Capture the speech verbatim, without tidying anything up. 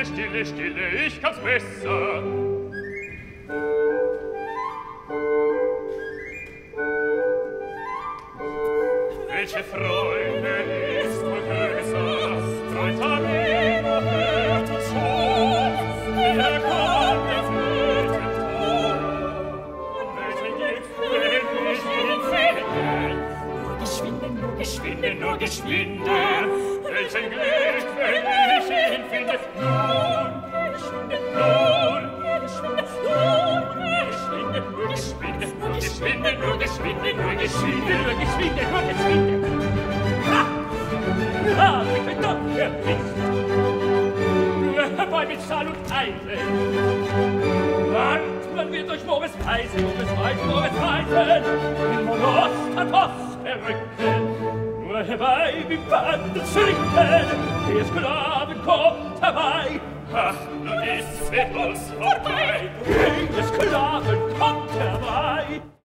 Stille, Stille, Stille, ich kann's besser. Welche Freude ist wohl größer, Freund Amino hört uns schon, er kommt der Flötenton. Welchen Gift will ich ihn finden? Nur geschwinde, nur geschwinde, nur geschwinde. Welchen Glück, wenn ich ihn finde? Nun, geschwinde, nun, geschwinde, nun, geschwinde, nur geschwinde, nur geschwinde, nur geschwinde, nur geschwinde, nur geschwinde, nur geschwinde. Ha! Ha! Ich bin doch gewicht. Herbei mit Schal und Eisen. Wand, man wird durch Mobes Weisen, Mobes Weisen, Mobes Weisen. In Monost an Post verrücken. Nur herbei, wie Banden schricken. Der Sklaven kommt herbei. Ach, nun ist's mit uns vorbei.